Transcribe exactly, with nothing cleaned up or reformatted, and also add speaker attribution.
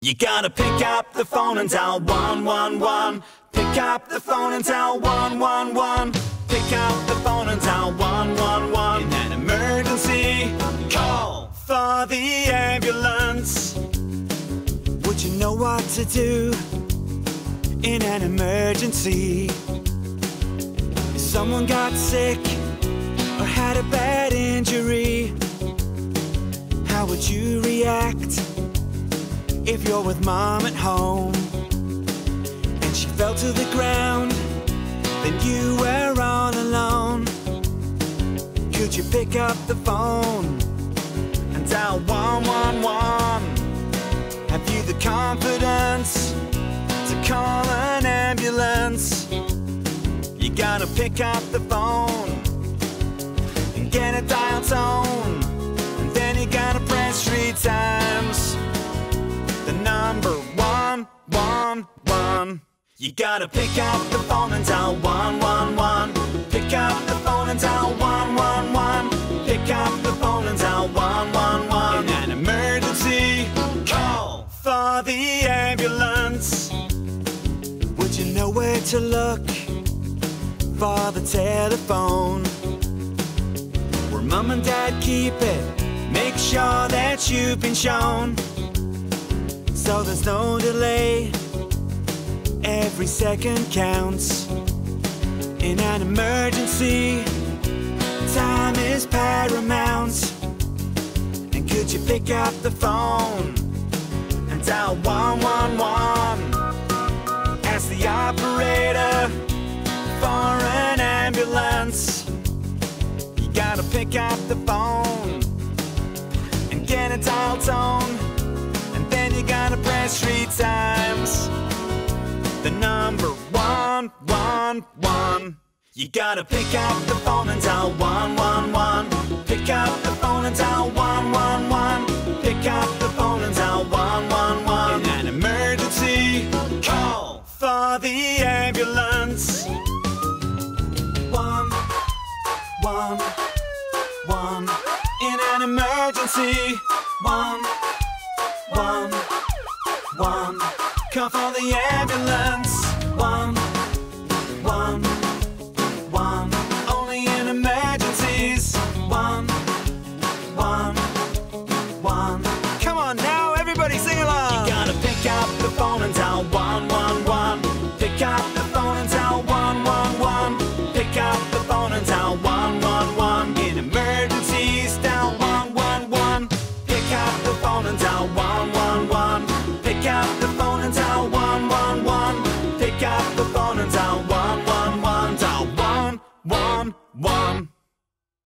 Speaker 1: You gotta pick up the phone and dial one one one. Pick up the phone and dial one one one. Pick up the phone and dial one one one. In an emergency, call for the ambulance. Would you know what to do in an emergency? If someone got sick or had a bad injury, how would you react if you're with mom at home and she fell to the ground, then you were all alone? Could you pick up the phone and dial one one one? Have you the confidence to call an ambulance? You gotta pick up the phone and get a dial tone, and then you gotta press three times the number one one one. You gotta pick up the phone and dial one one one. Pick up the phone and dial one one one. Pick up the phone and dial one one one. In an emergency, call for the ambulance. Would you know where to look for the telephone? Where mom and dad keep it, make sure that you've been shown, so there's no delay. Every second counts. In an emergency, time is paramount. And could you pick up the phone and dial one one one? Ask the operator for an ambulance. You gotta pick up the phone and get a dial tone, and then you gotta press three times the number one one one. You gotta pick up the phone and dial one one one. Pick up the phone and dial one one one. Pick up the phone and dial one one one. In an emergency, call for the ambulance. One one one. In an emergency, one one one. Call for the ambulance. One one one. Only in emergencies. One one one. Come on now, everybody sing along. You gotta pick up the phone and dial one one one. Pick up the phone and dial one one one. Pick up the phone and dial one one one. In emergencies, dial one one one. Pick up the phone and dial one one one. Pick up the phone and dial one one one. Pick up the phone and dial one one one. Dial one one one.